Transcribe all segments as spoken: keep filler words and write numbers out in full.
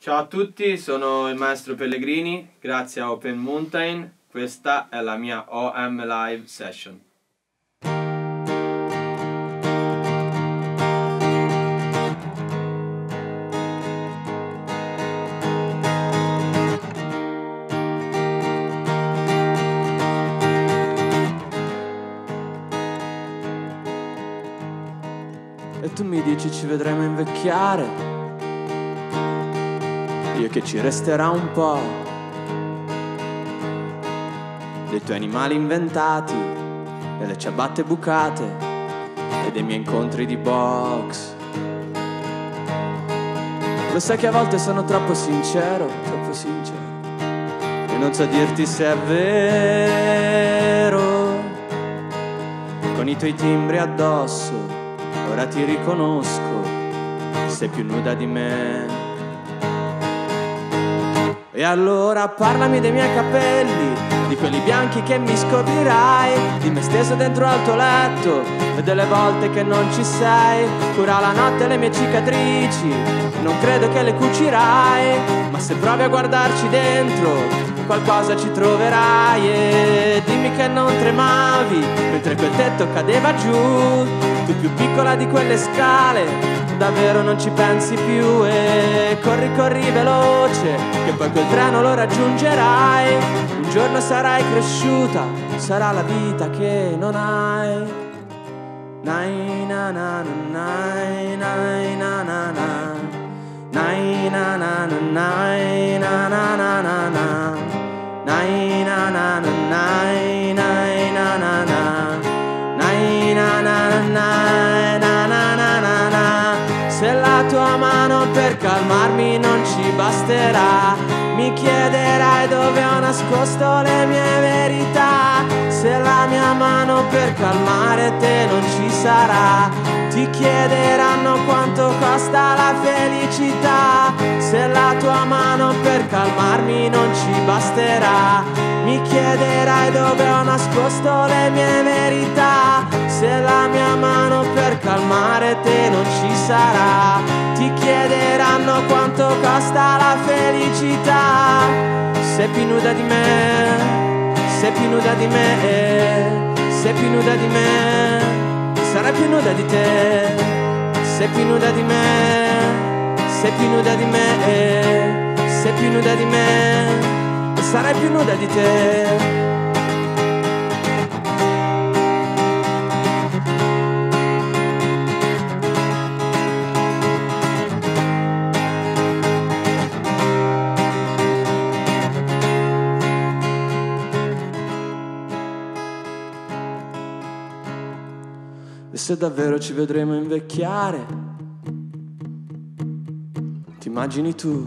Ciao a tutti, sono il maestro Pellegrini, grazie a Open Mountain, questa è la mia O M Live Session. E tu mi dici ci vedremo invecchiare, io che ci resterà un po' dei tuoi animali inventati, delle ciabatte bucate e dei miei incontri di box. Lo sai che a volte sono troppo sincero, troppo sincero, e non so dirti se è vero. Con i tuoi timbri addosso ora ti riconosco, sei più nuda di me. E allora parlami dei miei capelli, di quelli bianchi che mi scoprirai, di me steso dentro al tuo letto e delle volte che non ci sei. Cura la notte le mie cicatrici, non credo che le cucirai, ma se provi a guardarci dentro qualcosa ci troverai. E dimmi che non tremavi mentre quel tetto cadeva giù, tu più piccola di quelle scale, davvero non ci pensi più. E corri corri veloce che poi quel treno lo raggiungerai. Un giorno sarai cresciuta, sarà la vita che non hai. Nai na na na nai nai na na na nai na na na nai na na na na na nai na na na nai nai na na na nai na na na na na na na. Se la tua mano per calmarmi non ci basterà, mi chiederai dove ho nascosto le mie verità. Se la mia mano per calmare te non ci sarà, ti chiederanno quanto costa la felicità. Se la tua mano per calmarmi non ci basterà, mi chiederai dove ho nascosto le mie verità. Se la mia mano per calmare te non ci sarà, ti chiederanno quanto costa la felicità. Sei più nuda di me, sei più nuda di me, sei più nuda di me, sarai più nuda di te. Sei più nuda di me, sei più nuda di me, sei più nuda di me, sarai più nuda di te. E se davvero ci vedremo invecchiare, ti immagini tu,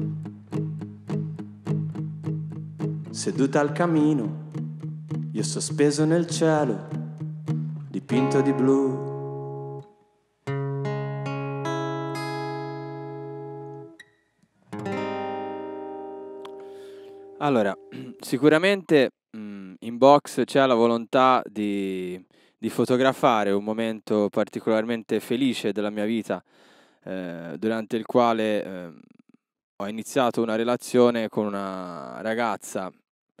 seduta al camino, io sospeso nel cielo, dipinto di blu. Allora, sicuramente mh, in box c'è la volontà di... di fotografare un momento particolarmente felice della mia vita, eh, durante il quale eh, ho iniziato una relazione con una ragazza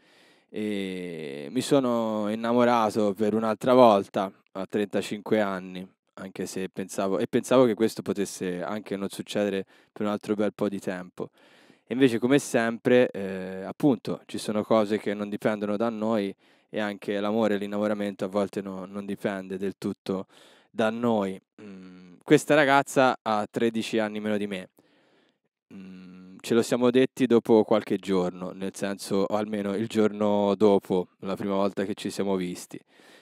e mi sono innamorato per un'altra volta a trentacinque anni, anche se pensavo, e pensavo che questo potesse anche non succedere per un altro bel po' di tempo. E invece, come sempre, eh, appunto, ci sono cose che non dipendono da noi, e anche l'amore e l'innamoramento a volte no, non dipende del tutto da noi. Mm, questa ragazza ha tredici anni meno di me. Mm, ce lo siamo detti dopo qualche giorno, nel senso, o almeno il giorno dopo, la prima volta che ci siamo visti.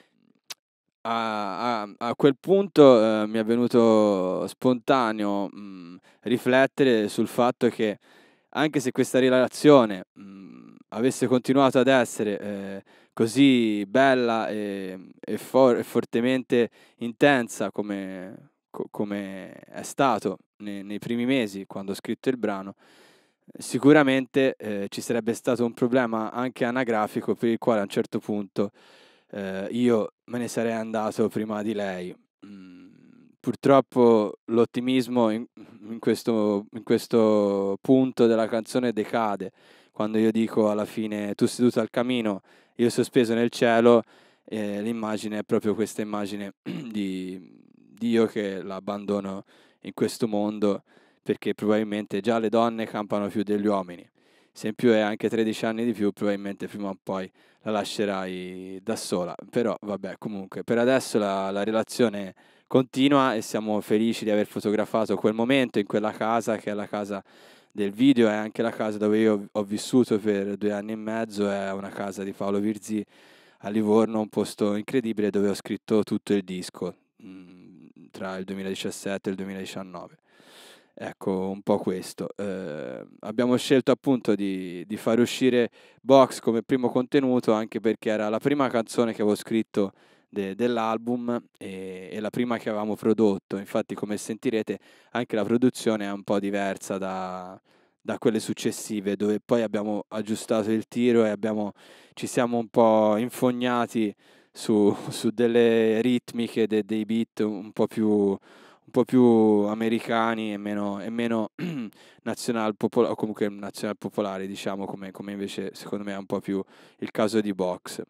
A, a- a quel punto eh, mi è venuto spontaneo mm, riflettere sul fatto che anche se questa relazione mh, avesse continuato ad essere eh, così bella e, e for- e fortemente intensa come, co- come è stato nei, nei primi mesi quando ho scritto il brano, sicuramente eh, ci sarebbe stato un problema anche anagrafico per il quale a un certo punto eh, io me ne sarei andato prima di lei. Mm, purtroppo l'ottimismo in- in questo, in questo punto della canzone decade, quando io dico alla fine tu seduto al camino, io sospeso nel cielo, eh, l'immagine è proprio questa immagine di, di io che la abbandono in questo mondo, perché probabilmente già le donne campano più degli uomini. Se in più è anche tredici anni di più, probabilmente prima o poi la lascerai da sola. Però vabbè, comunque per adesso la, la relazione continua e siamo felici di aver fotografato quel momento in quella casa, che è la casa del video, è anche la casa dove io ho vissuto per due anni e mezzo, è una casa di Paolo Virzì a Livorno, un posto incredibile dove ho scritto tutto il disco mh, tra il duemiladiciassette e il duemiladiciannove. Ecco, un po' questo. Eh, abbiamo scelto appunto di, di far uscire Box come primo contenuto, anche perché era la prima canzone che avevo scritto de, dell'album e, e la prima che avevamo prodotto. Infatti, come sentirete, anche la produzione è un po' diversa da, da quelle successive, dove poi abbiamo aggiustato il tiro e abbiamo, ci siamo un po' infognati su, su delle ritmiche, de, dei beat un po' più... un po' più americani e meno, e meno nazional popolari, o comunque nazional popolari, diciamo, come, come invece secondo me è un po' più il caso di Box.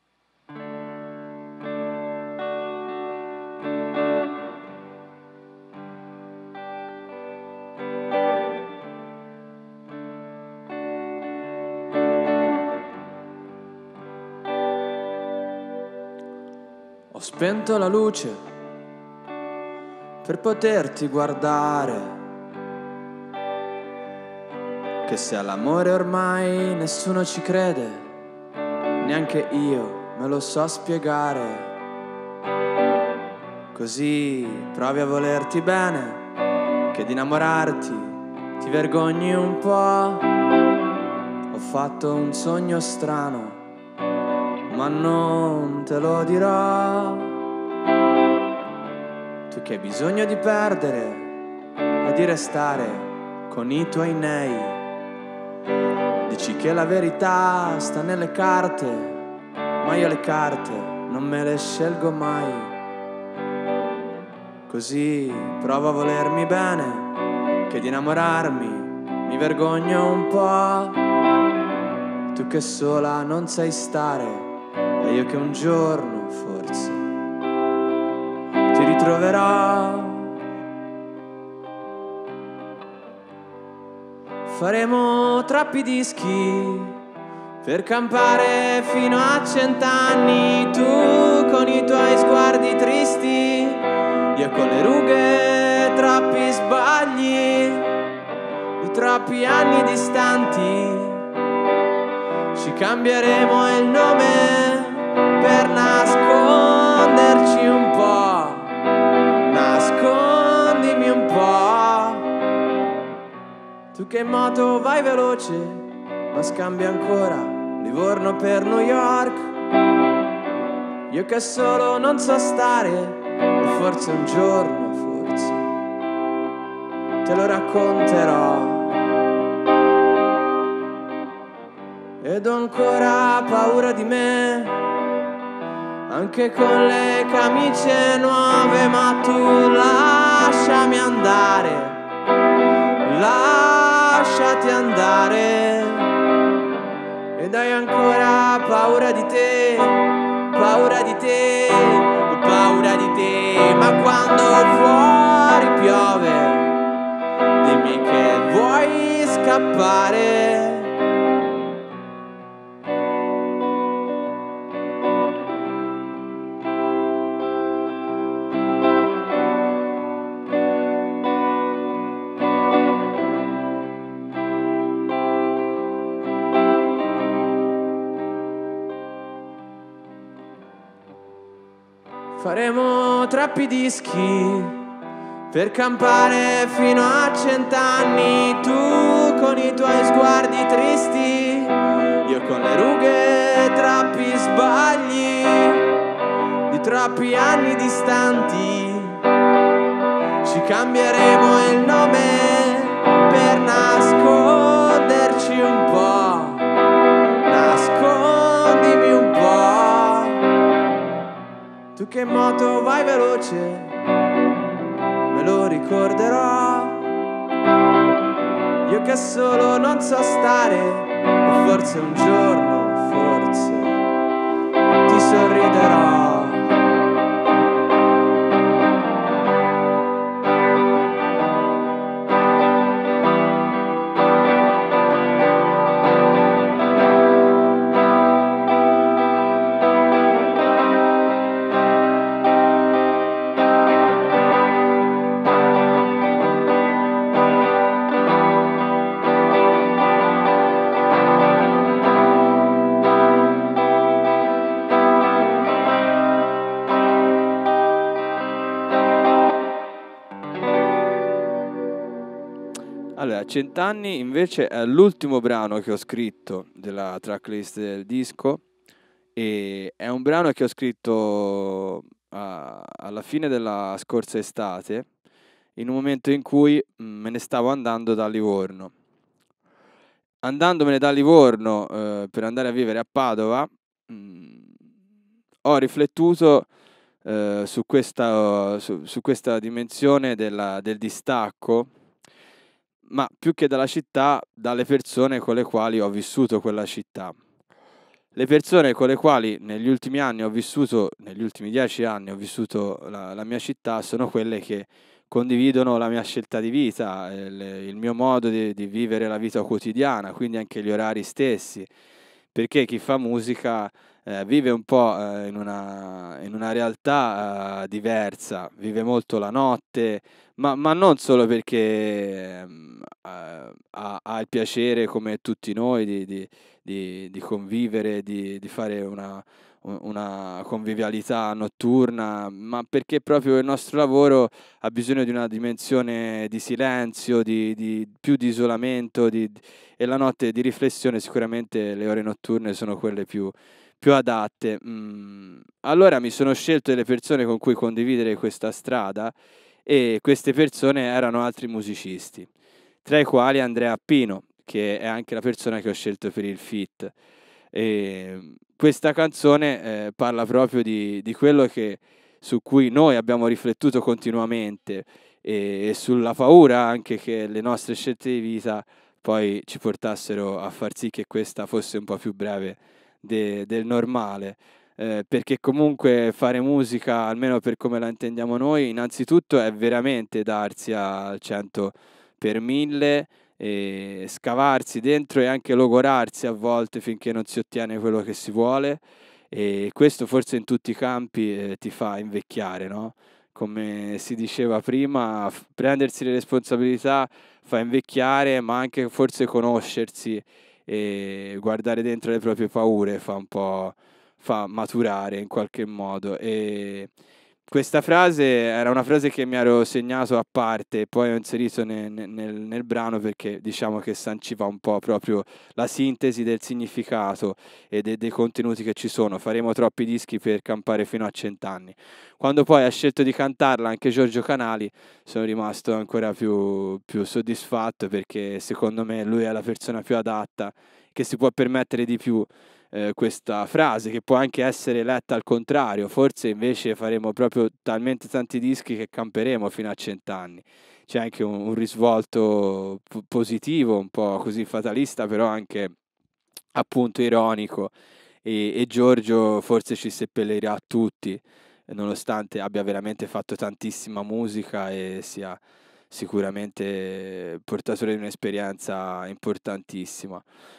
Ho spento la luce per poterti guardare, che se all'amore ormai nessuno ci crede, neanche io me lo so spiegare. Così provi a volerti bene, che di innamorarti ti vergogni un po'. Ho fatto un sogno strano, ma non te lo dirò. Tu che hai bisogno di perdere e di restare con i tuoi nei, dici che la verità sta nelle carte, ma io le carte non me le scelgo mai. Così provo a volermi bene, che di innamorarmi mi vergogno un po'. Tu che sola non sai stare e io che un giorno forse ti ritroverò. Faremo troppi dischi per campare fino a cent'anni, tu con i tuoi sguardi tristi, io con le rughe, troppi sbagli di troppi anni distanti. Ci cambieremo il nome per nasconderci un po'. Nascondimi un po'. Tu che in moto vai veloce, ma scambi ancora Livorno per New York. Io che solo non so stare, e forse un giorno, forse te lo racconterò. Ed ho ancora paura di me, anche con le camicie nuove, ma tu lasciami andare, lasciati andare. Ed hai ancora paura di te, paura di te, paura di te. Ma quando fuori piove, dimmi che vuoi scappare. Faremo troppi dischi per campare fino a cent'anni, tu con i tuoi sguardi tristi, io con le rughe, troppi sbagli di troppi anni distanti. Ci cambieremo il nome per nasconderci un po'. Nascondimi un po'. Tu che in moto vai veloce, me lo ricorderò. che solo non so stare, e forse un giorno, forse ti sorriderò. Allora, Cent'anni invece è l'ultimo brano che ho scritto della tracklist del disco e è un brano che ho scritto a- alla fine della scorsa estate, in un momento in cui mh, me ne stavo andando da Livorno. Andandomene da Livorno eh, per andare a vivere a Padova, mh, ho riflettuto eh, su questa, su, su questa dimensione della- del distacco, ma più che dalla città, dalle persone con le quali ho vissuto quella città. Le persone con le quali negli ultimi anni ho vissuto, negli ultimi dieci anni ho vissuto la, la mia città, sono quelle che condividono la mia scelta di vita, il, il mio modo di, di vivere la vita quotidiana, quindi anche gli orari stessi, perché chi fa musica eh, vive un po' eh, in una, in una realtà eh, diversa, vive molto la notte, ma, ma non solo perché ehm, ha, ha- ha il piacere, come tutti noi, di, di- di, di convivere, di, di fare una, u- una convivialità notturna, ma perché proprio il nostro lavoro ha bisogno di una dimensione di silenzio, di, di- più di isolamento, di- e la notte di riflessione. Sicuramente le ore notturne sono quelle più, più adatte. Mm, Allora mi sono scelto delle persone con cui condividere questa strada e queste persone erano altri musicisti, tra i quali Andrea Appino, che è anche la persona che ho scelto per il feat. E questa canzone eh, parla proprio di, di quello che, su cui noi abbiamo riflettuto continuamente e, e sulla paura anche che le nostre scelte di vita poi ci portassero a far sì che questa fosse un po' più breve de- del normale. Eh, perché comunque fare musica, almeno per come la intendiamo noi, innanzitutto è veramente darsi al cento per mille e scavarsi dentro e anche logorarsi a volte finché non si ottiene quello che si vuole, e questo forse in tutti i campi eh, ti fa invecchiare, no? Come si diceva prima, f- prendersi le responsabilità fa invecchiare, ma anche forse conoscersi e guardare dentro le proprie paure fa un po' fa maturare in qualche modo. E questa frase era una frase che mi ero segnato a parte e poi ho inserito ne- ne- nel, nel brano perché diciamo che sanciva un po' proprio la sintesi del significato e de- dei contenuti che ci sono. Faremo troppi dischi per campare fino a cent'anni. Quando poi ha scelto di cantarla anche Giorgio Canali, sono rimasto ancora più, più soddisfatto, perché secondo me lui è la persona più adatta che si può permettere di più eh, questa frase, che può anche essere letta al contrario. Forse invece faremo proprio talmente tanti dischi che camperemo fino a cent'anni. C'è anche un, un risvolto p- positivo, un po' così fatalista, però anche appunto ironico, e, e Giorgio forse ci seppellirà tutti, nonostante abbia veramente fatto tantissima musica e sia sicuramente portatore di un'esperienza importantissima.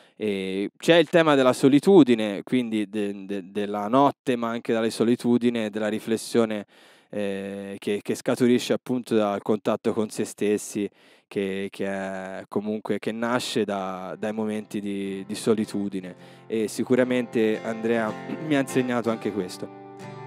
E c'è il tema della solitudine, quindi de- de- della notte, ma anche della solitudine, della riflessione eh, che, che scaturisce appunto dal contatto con se stessi, che, che è comunque che nasce da- dai momenti di, di solitudine. E sicuramente Andrea mi ha insegnato anche questo.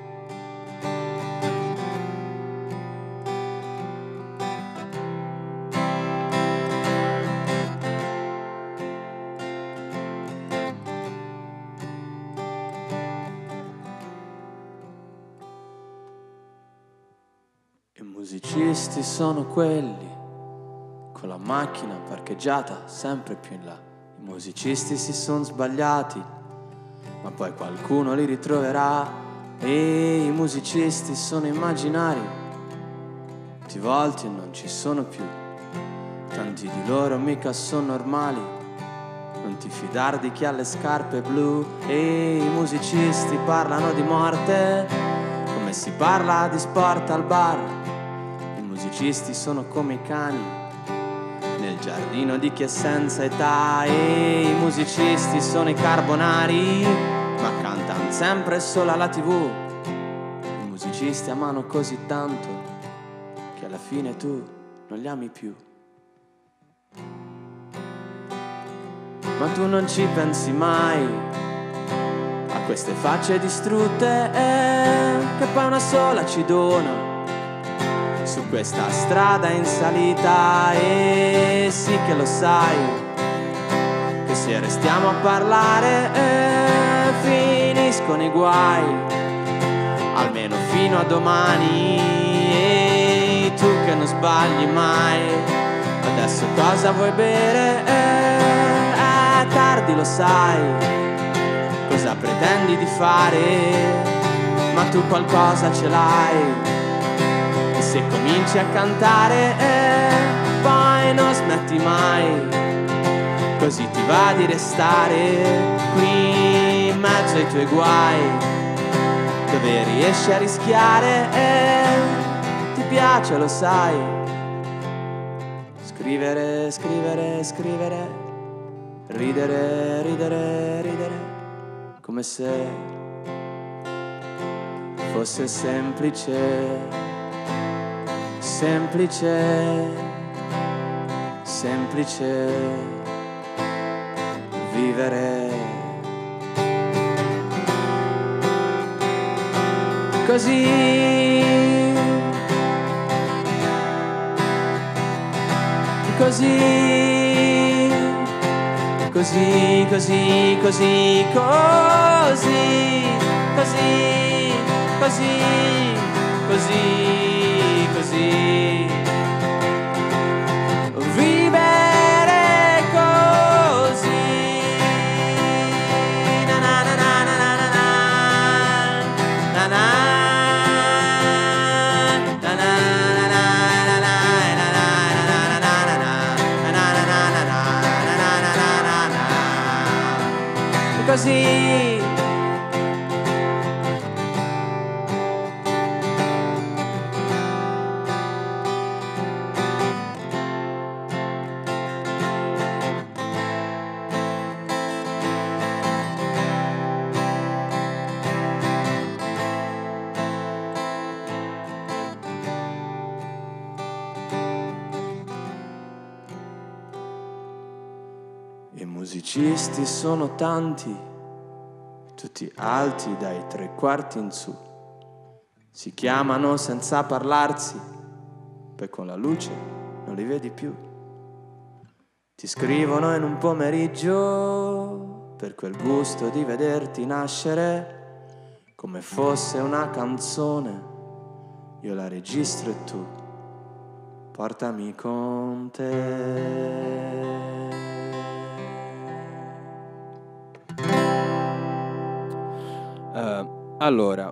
I musicisti sono quelli con la macchina parcheggiata sempre più in là. I musicisti si sono sbagliati, ma poi qualcuno li ritroverà. E i musicisti sono immaginari, ti volti e non ci sono più. tanti di loro mica sono normali. Non ti fidar di chi ha le scarpe blu. E i musicisti parlano di morte come si parla di sport al bar. I musicisti sono come i cani nel giardino di chi è senza età. E i musicisti sono i carbonari, ma cantano sempre solo alla tivù. I musicisti amano così tanto che alla fine tu non li ami più. Ma tu non ci pensi mai a queste facce distrutte eh, che poi una sola ci dona su questa strada in salita. E sì che lo sai che se restiamo a parlare eh, finiscono i guai, almeno fino a domani. E tu che non sbagli mai, adesso cosa vuoi bere? Eh, è tardi, lo sai, cosa pretendi di fare? Ma tu qualcosa ce l'hai, e se cominci a cantare eh, poi non smetti mai, così ti va di restare qui in mezzo ai tuoi guai, dove riesci a rischiare eh, ti piace, lo sai, scrivere, scrivere, scrivere, ridere, ridere, ridere, come se fosse semplice, semplice, semplice vivere. Così, così, così, così, così, così, così, così, così, così, vivere così. Na na na na na na na na na na na così. I musicisti sono tanti, tutti alti dai tre quarti in su. Si chiamano senza parlarsi, poi con la luce non li vedi più. Ti scrivono in un pomeriggio per quel gusto di vederti nascere, come fosse una canzone. Io la registro e tu portami con te. Uh, allora,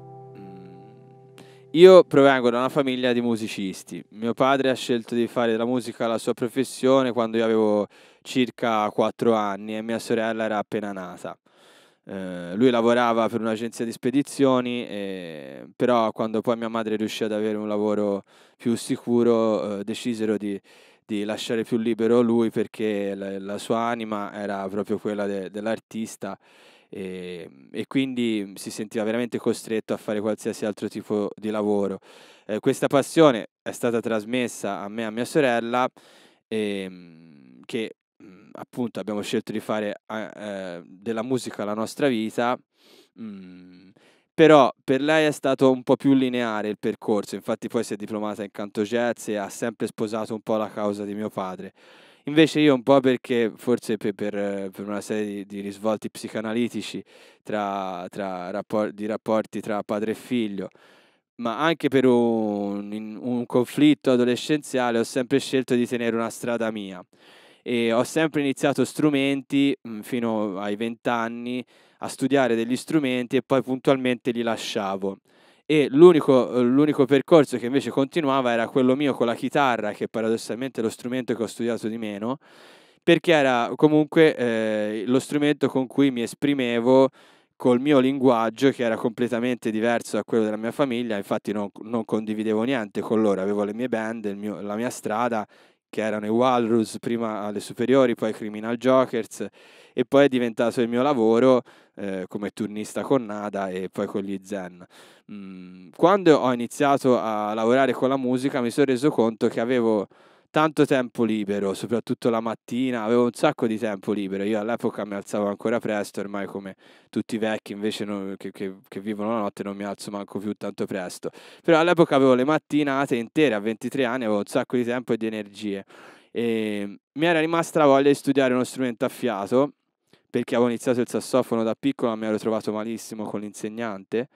io provengo da una famiglia di musicisti. Mio padre ha scelto di fare della musica la sua professione quando io avevo circa quattro anni e mia sorella era appena nata. Uh, lui lavorava per un'agenzia di spedizioni, e, però quando poi mia madre riuscì ad avere un lavoro più sicuro, uh, decisero di, di lasciare più libero lui, perché la, la sua anima era proprio quella de, dell'artista. E, e quindi si sentiva veramente costretto a fare qualsiasi altro tipo di lavoro. Eh, questa passione è stata trasmessa a me e a mia sorella, e, che mh, appunto abbiamo scelto di fare eh, della musica la nostra vita, mh, però per lei è stato un po' più lineare il percorso. Infatti poi si è diplomata in canto jazz e ha sempre sposato un po' la causa di mio padre. Invece io un po', perché forse per, per, per una serie di, di risvolti psicanalitici tra, tra rapport, di rapporti tra padre e figlio, ma anche per un, un conflitto adolescenziale, ho sempre scelto di tenere una strada mia. E ho sempre iniziato strumenti mh, fino ai vent'anni, a studiare degli strumenti e poi puntualmente li lasciavo. e l'unico, l'unico percorso che invece continuava era quello mio con la chitarra, che paradossalmente è lo strumento che ho studiato di meno, perché era comunque eh, lo strumento con cui mi esprimevo col mio linguaggio, che era completamente diverso da quello della mia famiglia. Infatti non, non condividevo niente con loro, avevo le mie band, il mio, la mia strada, che erano i Walrus prima alle superiori, poi Criminal Jokers, e poi è diventato il mio lavoro eh, come turnista con Nada e poi con gli Zen. Mm, quando ho iniziato a lavorare con la musica mi sono reso conto che avevo tanto tempo libero, soprattutto la mattina, avevo un sacco di tempo libero. Io all'epoca mi alzavo ancora presto, ormai come tutti i vecchi invece non, che, che, che vivono la notte non mi alzo manco più tanto presto. Però all'epoca avevo le mattinate intere, a ventitré anni avevo un sacco di tempo e di energie. E mi era rimasta la voglia di studiare uno strumento a fiato, perché avevo iniziato il sassofono da piccolo, ma mi ero trovato malissimo con l'insegnante.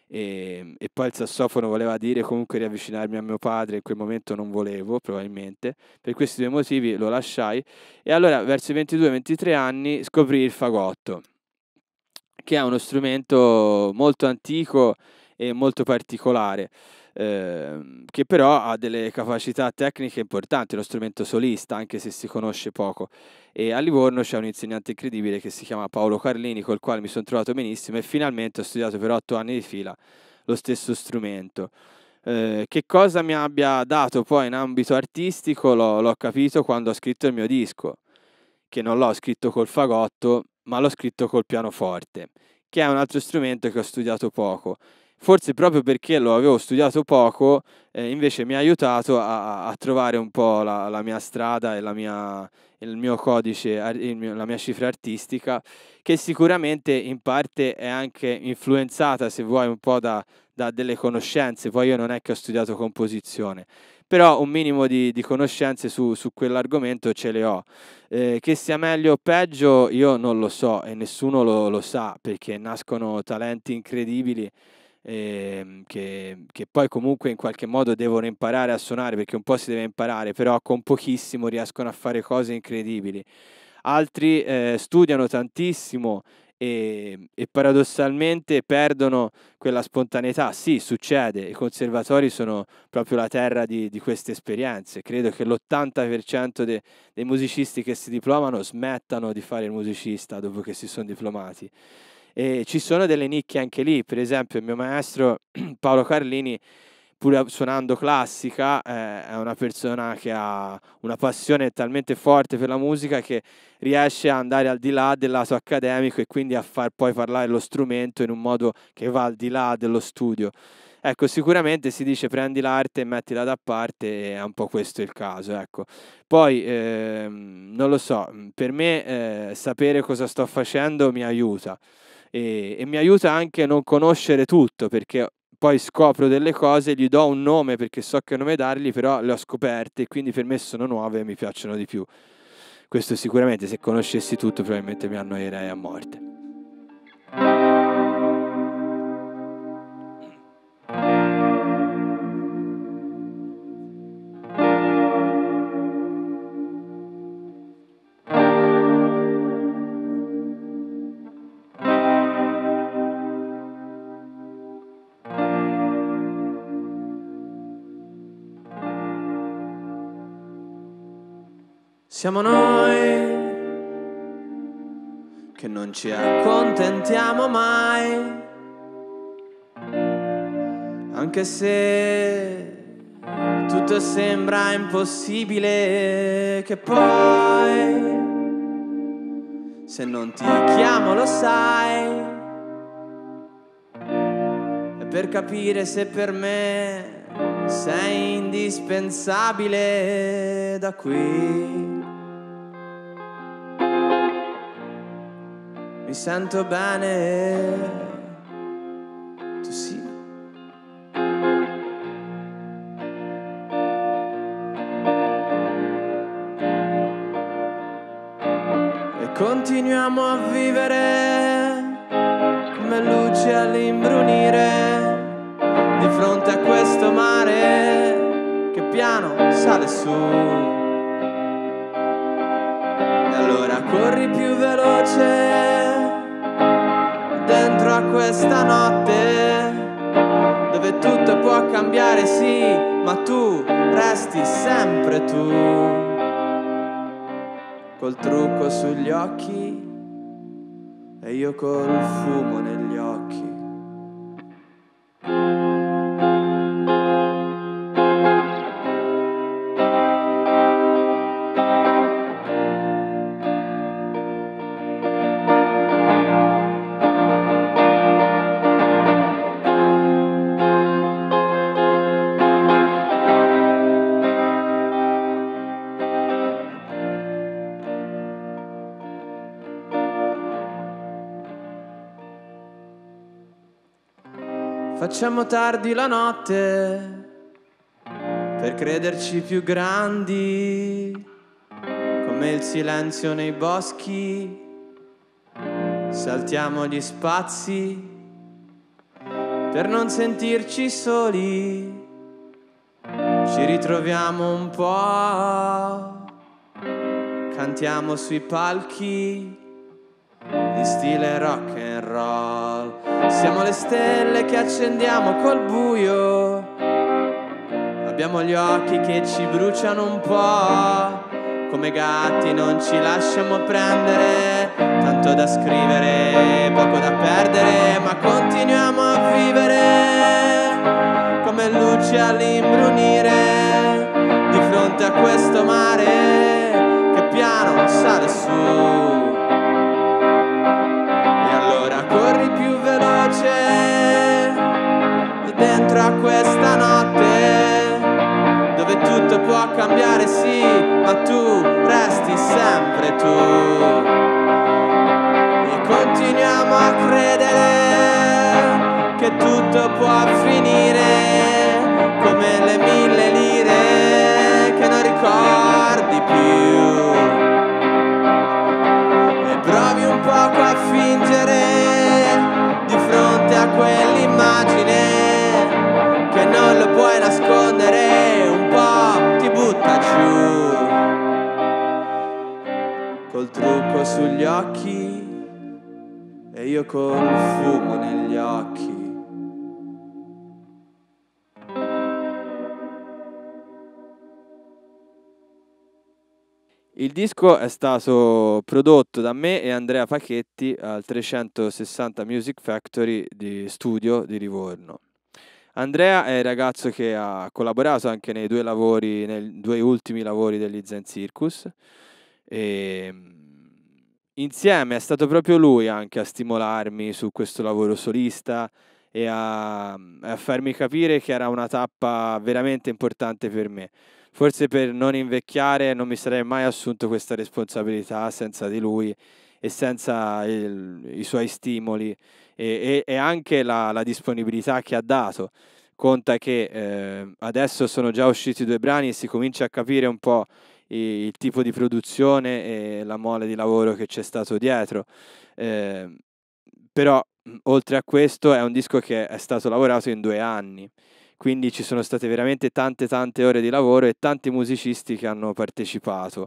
E, e poi il sassofono voleva dire comunque riavvicinarmi a mio padre, in quel momento non volevo probabilmente, per questi due motivi lo lasciai, e allora verso i ventidue ventitré anni scoprì il fagotto, che è uno strumento molto antico e molto particolare, eh, che però ha delle capacità tecniche importanti, è uno strumento solista anche se si conosce poco. E a Livorno c'è un insegnante incredibile che si chiama Paolo Carlini, col quale mi sono trovato benissimo, e finalmente ho studiato per otto anni di fila lo stesso strumento. Eh, che cosa mi abbia dato poi in ambito artistico l'ho, l'ho capito quando ho scritto il mio disco, che non l'ho scritto col fagotto, ma l'ho scritto col pianoforte, che è un altro strumento che ho studiato poco. Forse proprio perché lo avevo studiato poco, eh, invece mi ha aiutato a, a trovare un po' la, la mia strada e la mia, il mio codice, il mio, la mia cifra artistica, che sicuramente in parte è anche influenzata, se vuoi, un po' da, da delle conoscenze. Poi io non è che ho studiato composizione, però un minimo di, di conoscenze su, su quell'argomento ce le ho. Eh, che sia meglio o peggio io non lo so, e nessuno lo, lo sa, perché nascono talenti incredibili, eh, che, che poi comunque in qualche modo devono imparare a suonare, perché un po' si deve imparare, però con pochissimo riescono a fare cose incredibili. Altri eh, studiano tantissimo e, e paradossalmente perdono quella spontaneità. Sì, succede, i conservatori sono proprio la terra di, di queste esperienze. Credo che l'ottanta per cento de, dei musicisti che si diplomano smettano di fare il musicista dopo che si sono diplomati. E ci sono delle nicchie anche lì, per esempio il mio maestro Paolo Carlini, pur suonando classica, eh, è una persona che ha una passione talmente forte per la musica che riesce a andare al di là del lato accademico e quindi a far poi parlare lo strumento in un modo che va al di là dello studio. Ecco, sicuramente si dice prendi l'arte e mettila da parte, e è un po' questo il caso, ecco. Poi, ehm, non lo so, per me eh, sapere cosa sto facendo mi aiuta. E, e mi aiuta anche a non conoscere tutto, perché poi scopro delle cose, gli do un nome perché so che nome dargli, però le ho scoperte e quindi per me sono nuove e mi piacciono di più. Questo sicuramente, se conoscessi tutto probabilmente mi annoierei a morte. Siamo noi che non ci accontentiamo mai, anche se tutto sembra impossibile, che poi se non ti chiamo lo sai, e per capire se per me sei indispensabile da qui. Mi sento bene, tu sì. E continuiamo a vivere come luci all'imbrunire di fronte a questo mare che piano sale su. E allora corri più veloce dentro a questa notte dove può cambiare, sì, ma tu resti sempre tu, col trucco sugli occhi e io col fumo negli occhi. Facciamo tardi la notte per crederci più grandi, come il silenzio nei boschi. Saltiamo gli spazi per non sentirci soli. Ci ritroviamo un po', cantiamo sui palchi di stile rock and roll. Siamo le stelle che accendiamo col buio, abbiamo gli occhi che ci bruciano un po', come gatti non ci lasciamo prendere, tanto da scrivere, poco da perdere, ma continuiamo a vivere come luci all'imbrunire di fronte a questo mare che piano sale su. Corri più veloce dentro a questa notte dove tutto può cambiare, sì, ma tu resti sempre tu. E continuiamo a credere che tutto può finire come le mille lire che non ricordi più. E provi un poco a fingere di fronte a quell'immagine che non lo puoi nascondere, un po' ti butta giù col trucco sugli occhi e io col fumo negli occhi. Il disco è stato prodotto da me e Andrea Pachetti al trecentosessanta Music Factory di studio di Livorno. Andrea è il ragazzo che ha collaborato anche nei due lavori, nei due ultimi lavori degli Zen Circus. E insieme è stato proprio lui anche a stimolarmi su questo lavoro solista e a, a farmi capire che era una tappa veramente importante per me. Forse per non invecchiare non mi sarei mai assunto questa responsabilità senza di lui e senza il, i suoi stimoli e, e, e anche la, la disponibilità che ha dato. Conta che eh, adesso sono già usciti due brani e si comincia a capire un po' il, il tipo di produzione e la mole di lavoro che c'è stato dietro. Eh, però oltre a questo è un disco che è stato lavorato in due anni. Quindi ci sono state veramente tante tante ore di lavoro e tanti musicisti che hanno partecipato.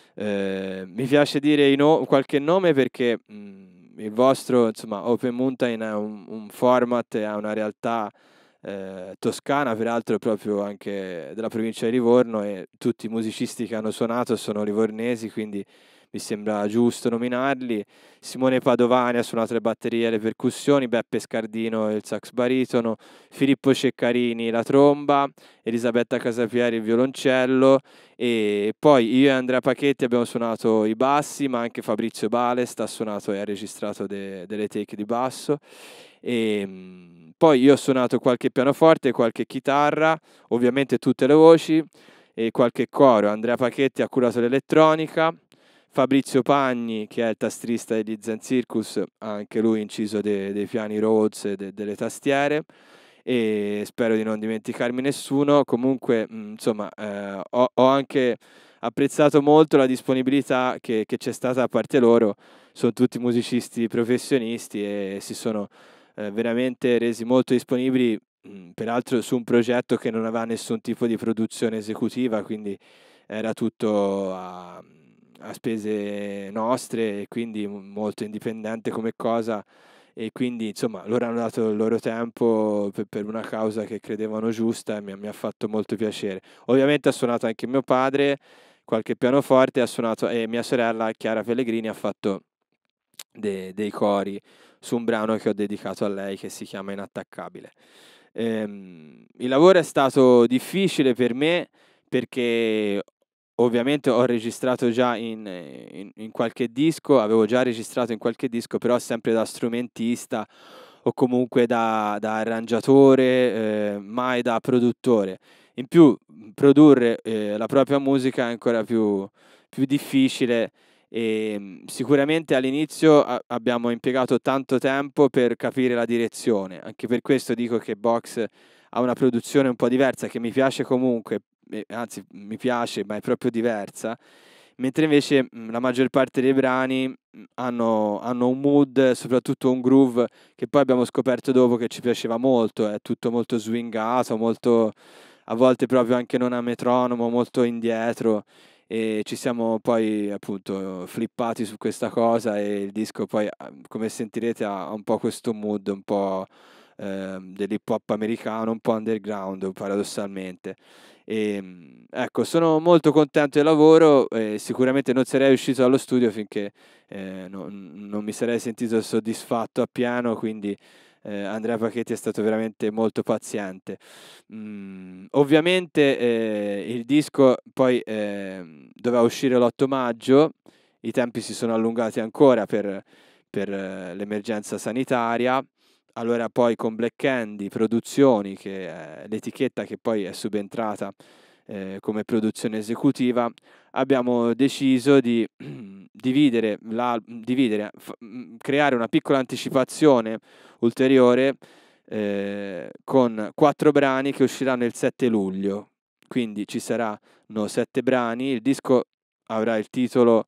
Eh, mi piace dire no- qualche nome perché mh, il vostro, insomma, Open Mountain è un, un format, è una realtà eh, toscana, peraltro proprio anche della provincia di Livorno, e tutti i musicisti che hanno suonato sono livornesi, quindi mi sembra giusto nominarli. Simone Padovani ha suonato le batterie e le percussioni, Beppe Scardino il sax baritono, Filippo Ceccarini la tromba, Elisabetta Casapieri il violoncello, e poi io e Andrea Pachetti abbiamo suonato i bassi, ma anche Fabrizio Balest ha suonato e ha registrato de- delle take di basso. E mh, poi io ho suonato qualche pianoforte, qualche chitarra, ovviamente tutte le voci, e qualche coro. Andrea Pachetti ha curato l'elettronica. Fabrizio Pagni, che è il tastrista degli Zen Circus, ha anche lui inciso de- dei piani Rhodes e de- delle tastiere, e spero di non dimenticarmi nessuno. Comunque, mh, insomma, eh, ho, ho anche apprezzato molto la disponibilità che, che c'è stata da parte loro. Sono tutti musicisti professionisti e si sono eh, veramente resi molto disponibili, mh, peraltro su un progetto che non aveva nessun tipo di produzione esecutiva, quindi era tutto a... a spese nostre e quindi molto indipendente come cosa, e quindi insomma loro hanno dato il loro tempo per, per una causa che credevano giusta e mi, mi ha fatto molto piacere. Ovviamente ha suonato anche mio padre qualche pianoforte, ha suonato, e mia sorella Chiara Pellegrini ha fatto de, dei cori su un brano che ho dedicato a lei che si chiama Inattaccabile. Ehm, il lavoro è stato difficile per me perché ovviamente ho registrato già in, in, in qualche disco, avevo già registrato in qualche disco, però sempre da strumentista o comunque da, da arrangiatore, eh, mai da produttore. In più, produrre eh, la propria musica è ancora più, più difficile e sicuramente all'inizio a- abbiamo impiegato tanto tempo per capire la direzione. Anche per questo dico che Box ha una produzione un po' diversa, che mi piace comunque, eh, anzi mi piace, ma è proprio diversa, mentre invece mh, la maggior parte dei brani mh, hanno, hanno un mood, soprattutto un groove, che poi abbiamo scoperto dopo che ci piaceva molto, è tutto molto swingato, molto, a volte proprio anche non a metronomo, molto indietro, e ci siamo poi appunto flippati su questa cosa e il disco poi, ah, come sentirete, ha ha un po' questo mood, un po' ehm, dell'hip hop americano, un po' underground paradossalmente. E, mh, ecco, sono molto contento del lavoro e sicuramente non sarei uscito dallo studio finché eh, non, non mi sarei sentito soddisfatto appieno, quindi eh, Andrea Pachetti è stato veramente molto paziente. Mm, ovviamente eh, il disco poi eh, doveva uscire l'otto maggio, i tempi si sono allungati ancora per, per eh, l'emergenza sanitaria. Allora poi con Black Candy Produzioni, che è l'etichetta che poi è subentrata eh, come produzione esecutiva, abbiamo deciso di dividere, la, dividere f- m- creare una piccola anticipazione ulteriore eh, con quattro brani che usciranno il sette luglio. Quindi ci saranno sette brani, il disco avrà il titolo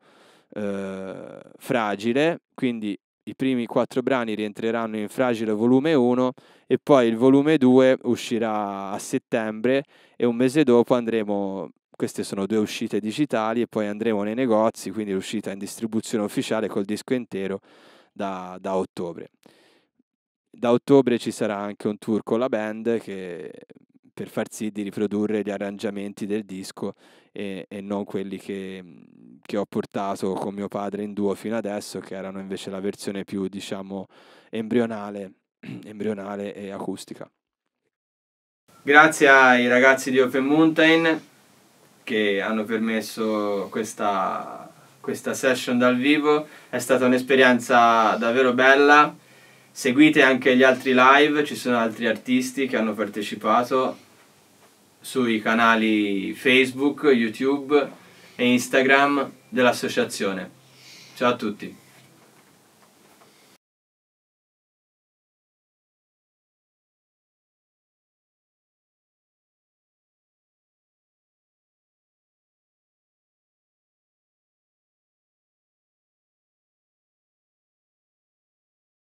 eh, Fragile, quindi i primi quattro brani rientreranno in Fragile volume uno e poi il volume due uscirà a settembre e un mese dopo andremo, queste sono due uscite digitali, e poi andremo nei negozi, quindi l'uscita in distribuzione ufficiale col disco intero da, da ottobre. Da ottobre ci sarà anche un tour con la band che, per far sì di riprodurre gli arrangiamenti del disco e, e non quelli che, che ho portato con mio padre in duo fino adesso, che erano invece la versione più, diciamo, embrionale, embrionale e acustica. Grazie ai ragazzi di Open Mountain che hanno permesso questa, questa session dal vivo, è stata un'esperienza davvero bella. Seguite anche gli altri live, ci sono altri artisti che hanno partecipato sui canali Facebook, YouTube e Instagram dell'associazione. Ciao a tutti!